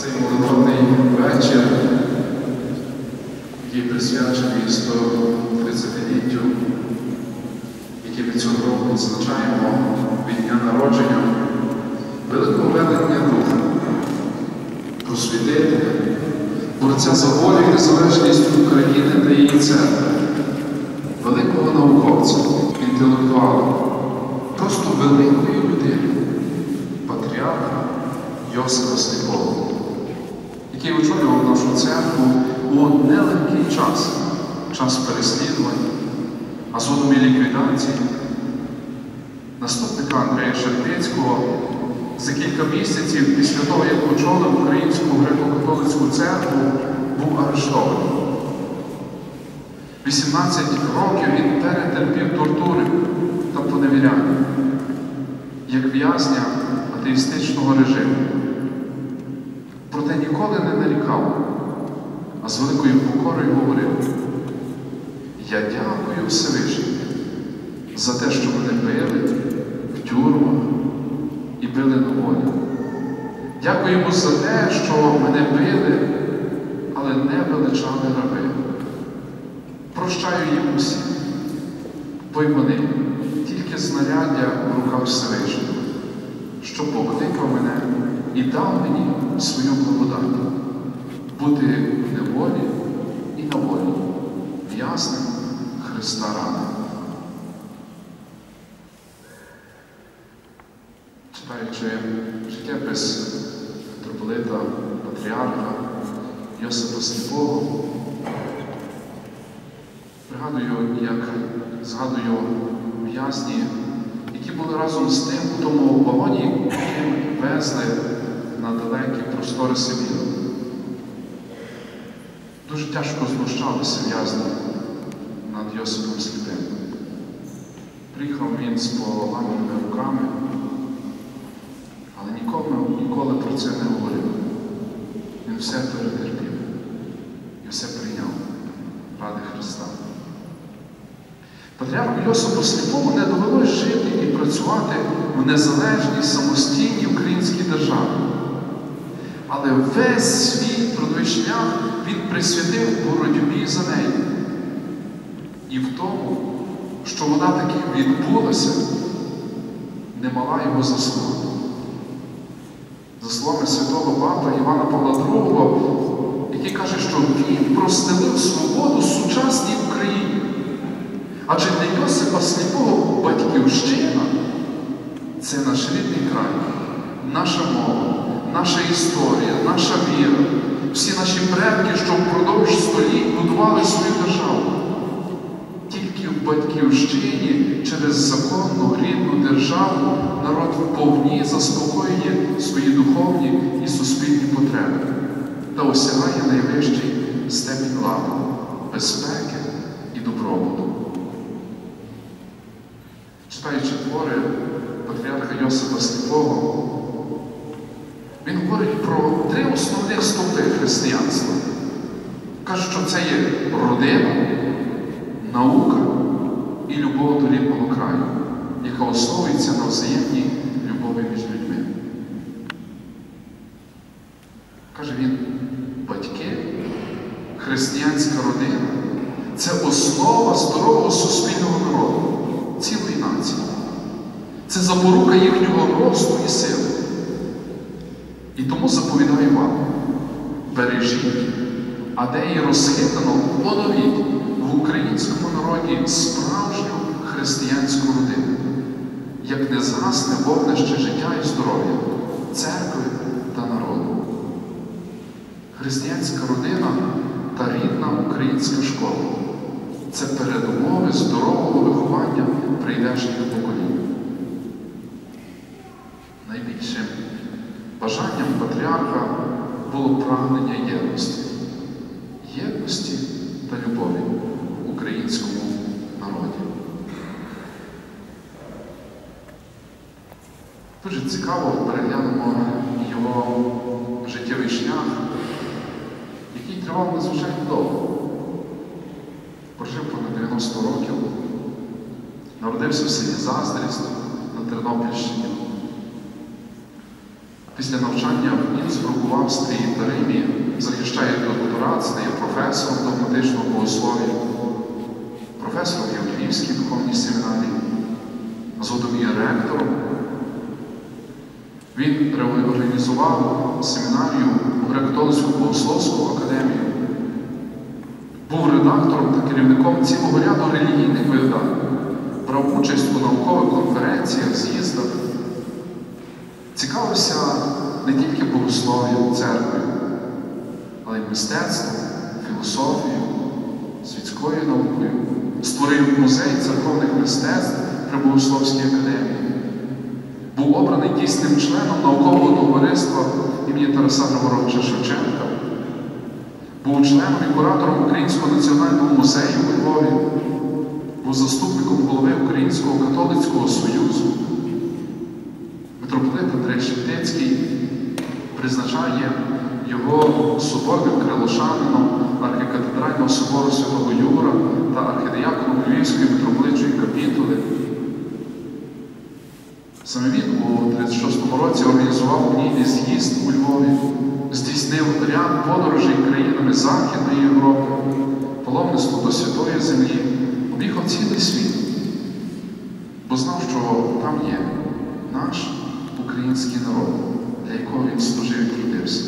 Цей молитовний вечір, який присвячений 130-літтю, який ми цього року відзначаємо від дня народження великого велення Духа, просвітителя, борця за волю і незалежність України та її церкви, великого науковця, інтелектуала, просто великої людини, патріарха Йосипа Сліпого, який очолював нашу церкву у нелегкий час переслідувань, а згодом і ліквідації. Наступника Андрея Шептицького за кілька місяців після того, як очолив Українську греко-католицьку церкву, був арештований. 18 років він перетерпів тортури та поневіряння, як в'язня атеїстичного режиму. Проте ніколи не нарікав, а з великою покорою говорив: «Я дякую Всевишньому за те, що мене били в тюрмах і били на волі. Дякую йому за те, що мене били, але не величали раби. Прощаю їм усім, бо й вони тільки знаряддя в руках Всевишнього, що покликав мене і дав мені свою благодать, бути в неволі і на волі, в'язнем Христа ради». Читаючи життєпис митрополита, патріарха Йосипа Сліпого, пригадую, як згадую в'язні, які були разом з ним у тому вагоні, яким везли на далекі простори Сибіру. Дуже тяжко знущалися в'язні над Йосипом Сліпим. Приїхав він з поламаними руками, але ніколи про це не говорив. Він все перетерпів і все прийняв ради Христа. Патріарху Йосипу Сліпому не довелося жити і працювати в незалежній, самостійній українській державі. Але весь свій трудовий шлях він присвятив боротьбі за неї. І в тому, що вона таки відбулася, немала його заслуга. За словами святого папа Івана Павла II, який каже, що він простелив свободу сучасній Україні. Адже для Йосипа Сліпого батьківщина – це наш рідний край, наша мова, наша історія, наша віра, всі наші предки, що впродовж століть будували свою державу. Тільки в батьківщині через законну рідну державу народ вповні заспокоює свої духовні і суспільні потреби та осягає найвищий степінь ладу, безпеки і добробуту. Читаючи твори патріарха Йосипа Сліпого, він говорить про 3 основних стовпи християнства. Каже, що це є родина, наука і любов до рідного краю, яка основується на взаємній любові між людьми. Каже він, батьки, християнська родина – це основа здорового суспільного народу, цілої нації. Це запорука їхнього росту і сили. І тому заповідаю вам, бережіть, а де її розхитано, поновіть в українському народі справжню християнську родину, як не згасне вогнище життя і здоров'я, церкви та народу. Християнська родина та рідна українська школа – це передумови здорового виховання прийдешніх поколінь. Найбільшим бажанням патріарха було прагнення єдності. Єдності та любові в українському народі. Дуже цікаво переглянемо його життєвий шлях, який тривав надзвичайно довго. Прожив понад 90 років, народився в селі Заздрість на Тернопільщині. Після навчання в Інсбруку, в Австрії та Римі захищає докторат, стає професором догматичного богослов'я, професором є в Львівській духовній семінарії, згодом є ректором. Він реорганізував семінарію Греко-католицьку богословську академію, був редактором та керівником цілого ряду релігійних видань, брав участь у наукових конференціях, з'їздах, цікавився не тільки богослов'ям, церквою, але й мистецтвом, філософією, світською наукою, створив музей церковних мистецтв при Богословській академії, був обраний дійсним членом наукового товариства імені Тараса Григоровича Шевченка, був членом і куратором Українського національного музею у Львові, був заступником голови Українського католицького союзу. Митрополит Андрей Шептицький призначає його соборним крилошанином архікатедрального собору Святого Юра та архідіяконом Львівської митрополитчої капітули. Саме він у 1936 році організував унійний з'їзд у Львові, здійснив ряд подорожей країнами Західної Європи, паломництво до Святої Землі, об'їхав цілий світ, бо знав, що там є наш український народ, для якого він служив і трудився.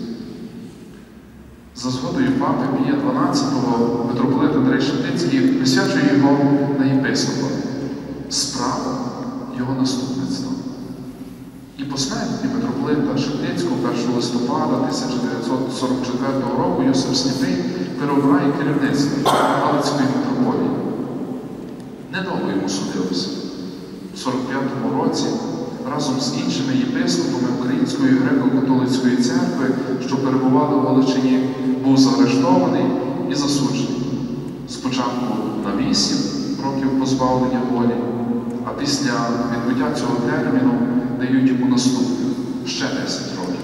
За згодою папи Пія XII митрополит Андрей Шептицький присвячує його на єпископа, справу його наступництва. І по смерті митрополита Шептицького 1 листопада 1944 року Йосип Сліпий переобирає керівництво Галицької митрополії. Недовго йому судилося. У 1945 році разом з іншими єпископами Української греко-католицької церкви, що перебували у Галичині, був заарештований і засуджений. Спочатку на 8 років позбавлення волі, а після відбуття цього терміну дають йому наступних ще 10 років.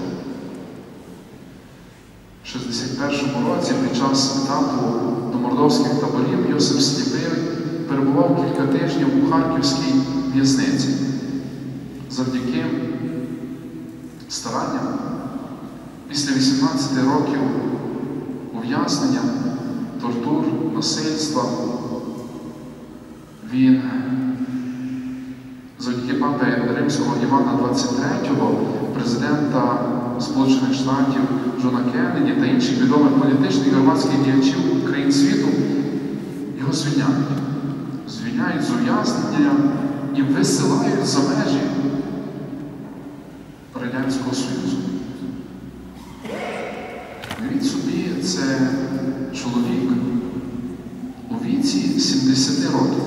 У 1961 році під час етапу до мордовських таборів Йосип Сліпий перебував кілька тижнів у Харківській в'язниці. Завдяки старанням після 18 років ув'язнення, тортур, насильства, він завдяки папи Римського Івана XXIII, президента Сполучених Штатів Джона Кеннеді та інших відомих політичних і громадських діячів країн світу його звільняють. Звільняють з ув'язнення і висилають за межі Радянського Союзу. Уявіть собі, це чоловік у віці 70 років.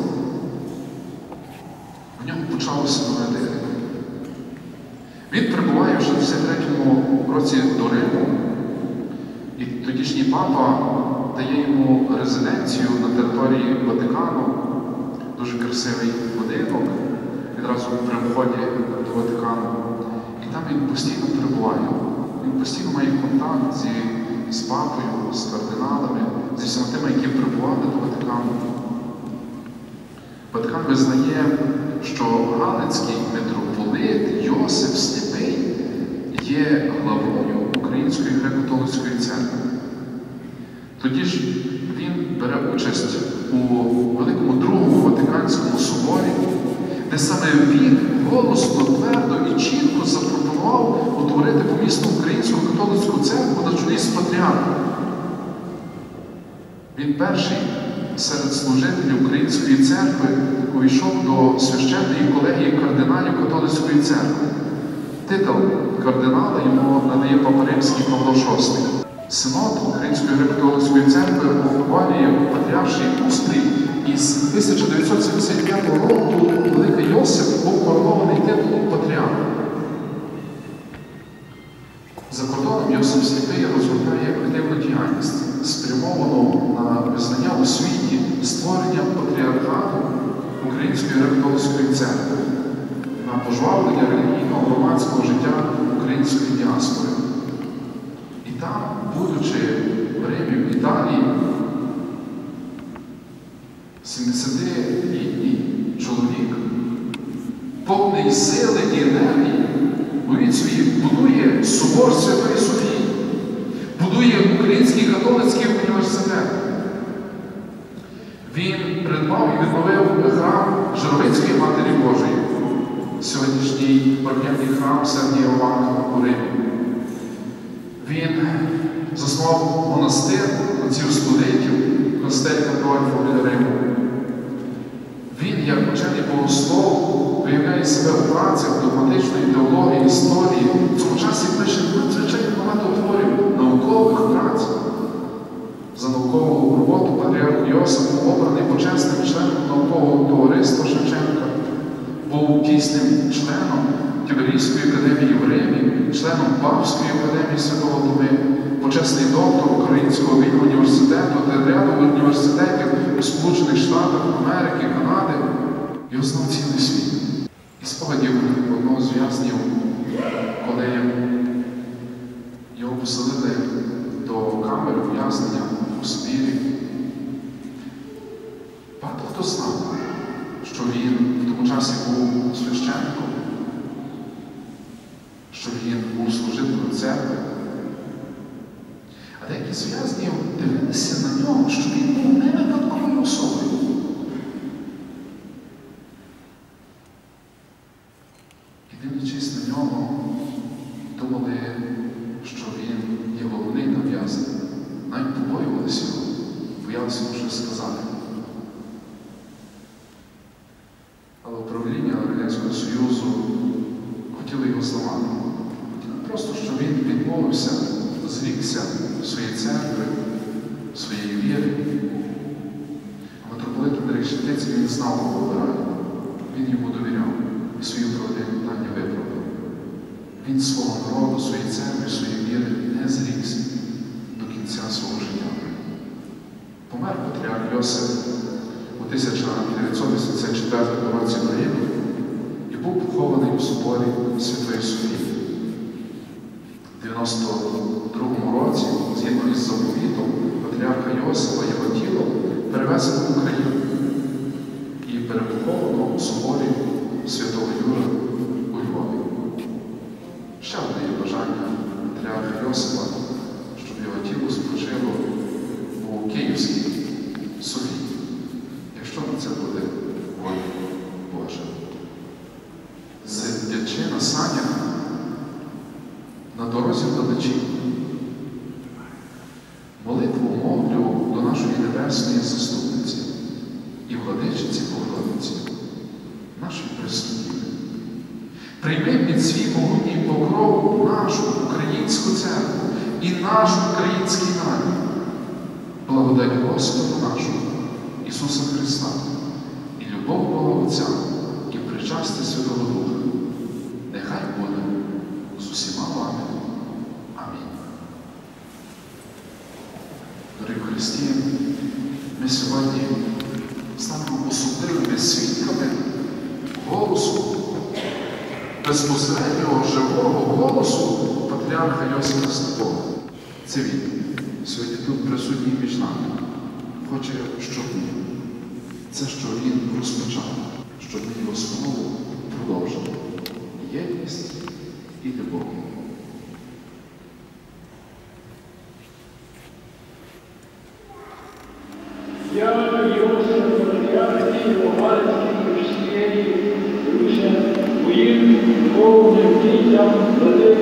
В ньому почалося нове дихання. Він прибуває вже в 63-му році до Риму, і тодішній папа дає йому резиденцію на території Ватикану, дуже красивий будинок, відразу при вході до Ватикану. І там він постійно перебуває. Він постійно має контакт з папою, з кардиналами, зі всіма тими, які прибували до Ватикану. Ватикан визнає, що Галицький митрополит Йосип Сліпий є главою Української греко-католицької церкви. Тоді ж він бере участь у Великому Другому Ватиканському соборі, де саме він голосно, твердо і чітко запропонував утворити помісну Українську католицьку церкву на чолі з патріархом. Він перший серед служителів Української церкви увійшов до священної колегії кардиналів католицької церкви. Титул кардинала йому надає Папа Римський Павло VI. Синод Української греко-католицької церкви ухвалює патріарший устрій, і з 1975 року Великий Йосип був коронований титулом патріарха. За кордоном Йосип Сліпий розробляє активну діяльність, спрямовану на визнання у світі створення патріархату Української греко-католицької церкви, на пожвавлення релігійного громадського життя української діаспори. І там, будучи в Римі, в Італії, 70-літній чоловік, повний сили і енергії, уявіть собі, будує собор Святої Софії, будує Український католицький університет. Він придбав і відновив храм Жировицької Матері Божої, сьогоднішній парфіянний храм Сергія Івана у Римі. Він заснував монастир отців студентів, Костелька Адольфа біля Риму. Він, як учений богослов, виявляє себе у працях догматичної теології, історії. В цьому часі пише надзвичайно багато творів, наукових праць. За наукову роботу патріарх Йосиф був обраний почесним членом наукового товариства Шевченка, був дійсним членом Тиверійської академії в Римі, членом Папської академії Святого Томи, почесний доктор Українського вільного університету та ряду університетів у Сполучених Штатах Америки, Канади. Його знав цілий світ. І спогадів одного з в'язнів, коли його поселили до камери ув'язнення у Сибірі. Багато хто знав, що він в тому часі був священником, що він був служителем церкви. А деякі з в'язнів дивилися на нього, що він був не випадковою особою. І дивлячись на нього, думали, що він є головний на в'язні. Навіть побоювалися його, боялися йому щось сказати. Але управління Радянського Союзу хотіли його зламати. Просто, що він відмовився, зрікся своєї церкви, своєї віри. А митрополит Андрій Шептицький, він знав, кого обирає. Він йому довіряв і свої правдиві питання виправдав. Він свого народу, своєї церкви, своєї віри не зрікся до кінця свого життя. Помер патріарх Йосиф у 1984 році в Римі і був похований у соборі Святої Софії. У 1992 році, згідно із заповітом патріарха Йосифа, його тіло перевезено в Україну і перепоховано у соборі Святого Юра у Львові. Ще одне є бажання патріарха Йосифа, щоб його тіло спочило у Київській Софії, якщо на це буде воля Божа. Сидячи на санях на дорозі вдалечі, молитву мовлю до нашої небесної заступниці і владичиці Богородиці, нашої Пресвятої. Прийми під свій могутній покров нашу українську церкву і наш український народ. Благодать Господа нашого Ісуса Христа і любов Бога Отця і причастя Святого Духа нехай буде з усіма вами. Амінь. Дорогі в Христі, ми сьогодні станемо особливими свідками голосу, безпосереднього живого голосу патріарха Йосифа Сліпого. Це він. Сьогодні тут присутній між нами. Хоче, щоб ми. Це, що він розпочав, щоб ми його знову продовжили. Єдність і любов. Я, Йосиф, патріарх Києво-Галицький християнів, Руся, моїм духовним дітям,